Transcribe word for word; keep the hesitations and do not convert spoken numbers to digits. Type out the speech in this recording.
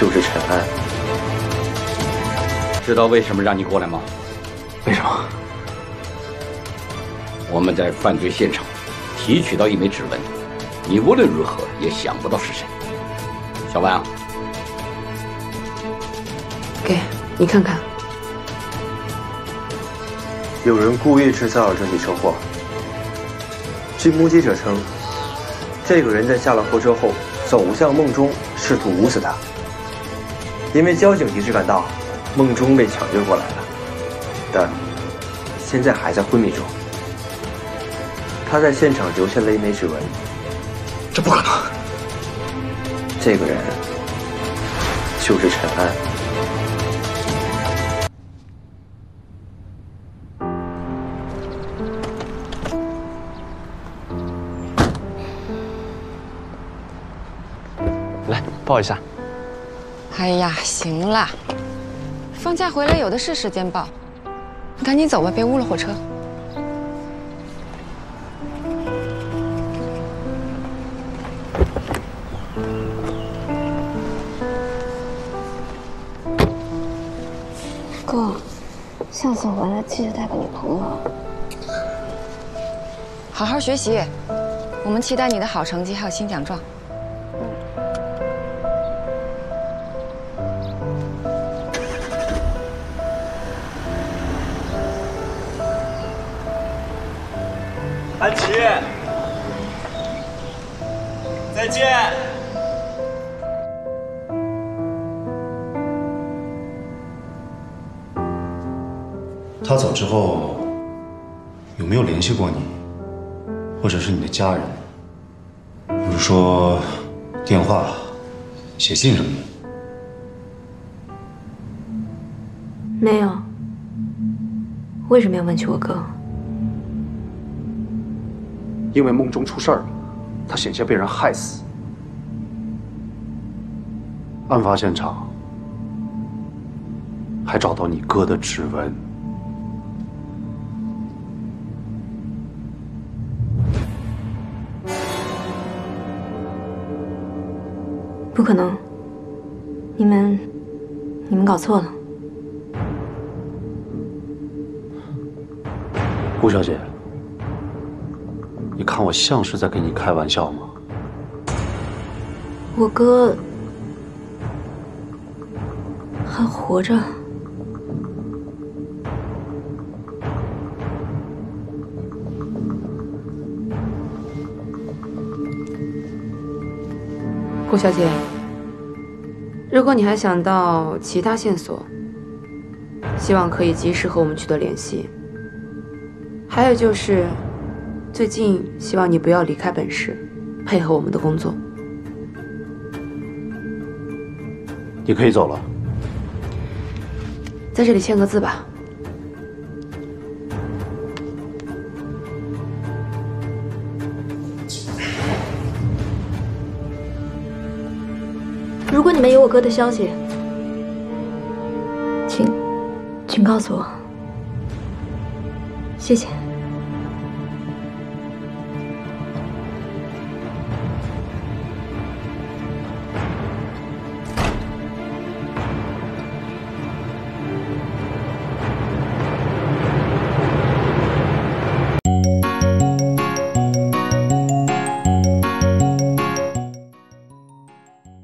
就是陈安。 知道为什么让你过来吗？ 为什么？ 我们在犯罪现场提取到一枚指纹，你无论如何也想不到是谁。小万啊， 给你看看。 有人故意制造了这起车祸。据目击者称，这个人在下了货车后走向梦中，试图捂死他。因为交警及时赶到，梦中被抢救过来了，但现在还在昏迷中。他在现场留下了一枚指纹。 这不可能！ 这个人就是陈安。 来，抱一下。 哎呀，行了，放假回来有的是时间抱，你赶紧走吧，别误了火车。 哥，下次回来记得带个女朋友。 好好学习，我们期待你的好成绩还有新奖状。 安琪，再见。 他走之后，有没有联系过你，或者是你的家人？比如说电话、写信什么的？ 没有。为什么要问起我哥？ 因为梦中出事儿了，他险些被人害死。案发现场还找到你哥的指纹。 不可能，你们，你们搞错了。 顾小姐，你看我像是在跟你开玩笑吗？ 我哥还活着。顾小姐，如果你还想到其他线索，希望可以及时和我们取得联系。还有就是，最近希望你不要离开本市，配合我们的工作。 你可以走了。 在这里签个字吧。如果你们有我哥的消息，请，请告诉我。谢谢。